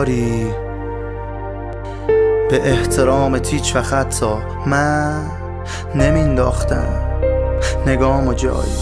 کاری به احترامت هیچ وقت حتی من نمینداختم نگامو جایی.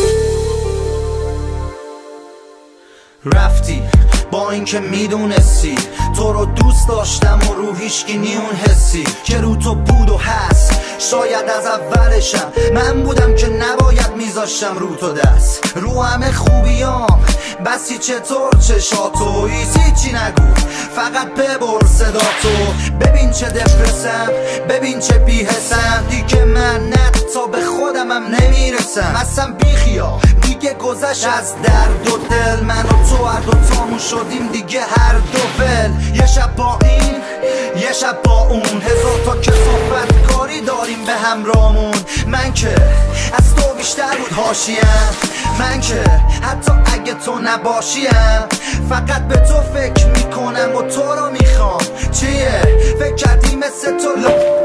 رفتی با اینکه میدونستی تو رو دوست داشتم و رو هیچکی نیون حسی که رو تو بود و هست. شاید از اولشم من بودم که نباید میذاشتم رو تو دست رو همه خوبیام بسی چطور چشاتو هیچی نگو فقط ببر صداتو. ببین چه دپرسم ببین چه بی‌حسم دیگه من نه تا به خودمم نمیرسم اصلا بیخیا دیگه گذشت از درد و دل. من و تو هر دوتامون شدیم دیگه هر دو ول. یه شب با این یه شب با اون هزار تا کثافت کاری داریم به همرامون. من که از تو بیشتر بود حاشیم من که حتی اگه تو نباشیم فقط به تو فکر میکنم و تو رو میخوام. چیه فکر کردی مثل تو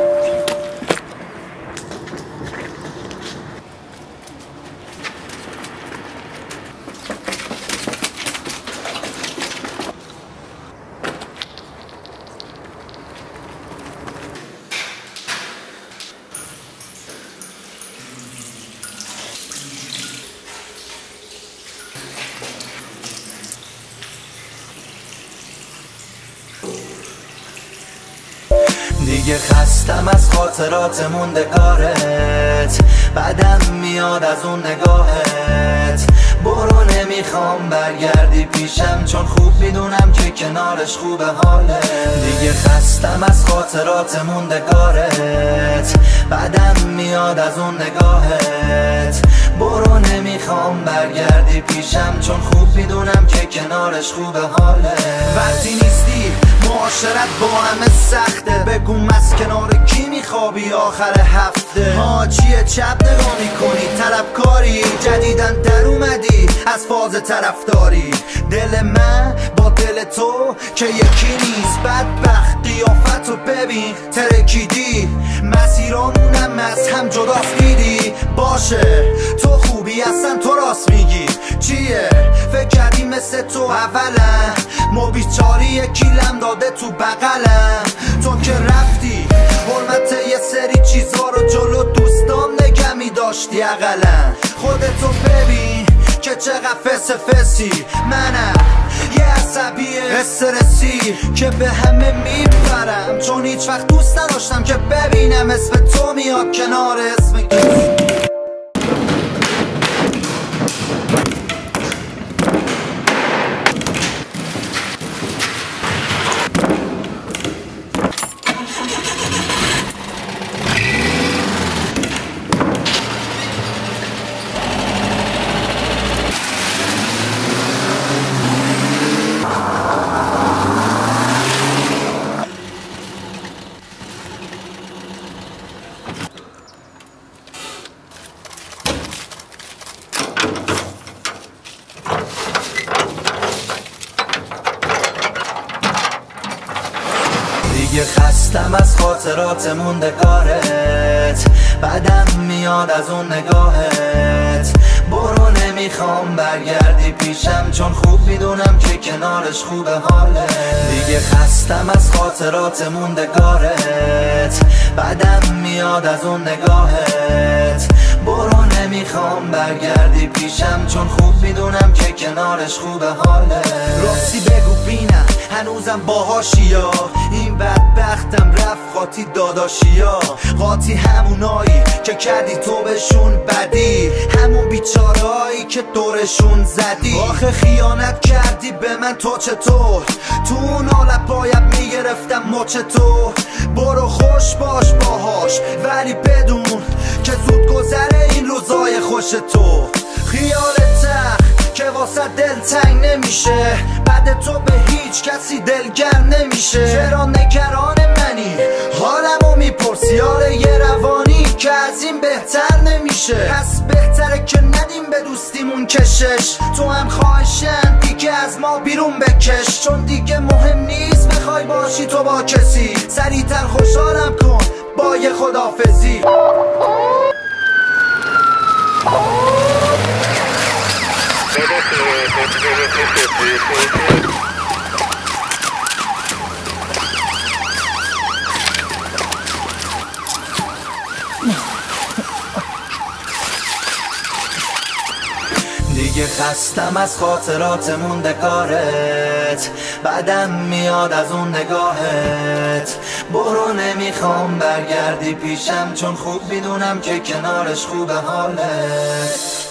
دیگه خستم از خاطرات موندگارت بعدم میاد از اون نگاهت. برو نمیخوام برگردی پیشم چون خوب میدونم که کنارش خوبه حالت. دیگه خستم از خاطرات موندگارت بعدم میاد از اون نگاهت. برو نمیخوام برگردی پیشم چون خوب میدونم که کنارش خوبه حالت. وقتی نیستی معاشرت با همه سخته بگو از کنار کی میخوابی آخر هفته. ها چیه چپ نگاه میکنی طلبکاری جدیدن در اومدی از فاز طرفداری. دل من با دل تو که یکی نیست بدبخت قیافتو ببین ترکیدی مسیرامونم از هم جداست دیدی. باشه تو خوبی اصلا تو راست میگی چیه فکر کردی مثل تو اولا ما بیچاری یکیلم داده تو بغلم. تو که رفتی حرمت یه سری چیزها رو جلو دوستام نگه میداشتی اقلا. خودتو ببین که چقدر فسی منم یه عصبی استرسی که به همه میپرم چون هیچ وقت دوست نداشتم که ببینم اسم تو میاد کنار اسم کسی. دیگه خستم از خاطرات موندگارت بعدم میاد از اون نگاهت. برو نمیخوام برگردی پیشم چون خوب میدونم که کنارش خوبه حالت. دیگه خستم از خاطرات موندگارت بعدم میاد از اون نگاهت. برو نمیخوام برگردی پیشم چون خوب میدونم که کنارش خوبه حالت. راستی بگو بینم هنوزم باهاشیا این بدبختم رفت قاطی داداشیا. قاطی همونایی که کردی تو بهشون بدی همون بیچارهایی که دورشون زدی. آخه خیانت کردی به من تو چطور تو اون حالت باید میگرفتم مچ تو. برو خوش باش باهاش ولی بدون که زود گذره این روزای خوش تو. خیالت که واسه دل تنگ نمیشه بعد تو به هیچ کسی دلگر نمیشه. چرا نگران منی حالمو میپرسی آره یه روانی که از این بهتر نمیشه. پس بهتره که ندیم به دوستیمون کشش. تو هم خواهشن دیگه از ما بیرون بکش چون دیگه مهم نیست بخوای باشی تو با کسی. سریعتر خوشحالم کن با یه خدافزی. دیگه خستم از خاطرات موندگارت، بعدم میاد از اون نگاهت. برو نمیخوام برگردی پیشم، چون خوب میدونم که کنارش خوبه حالت.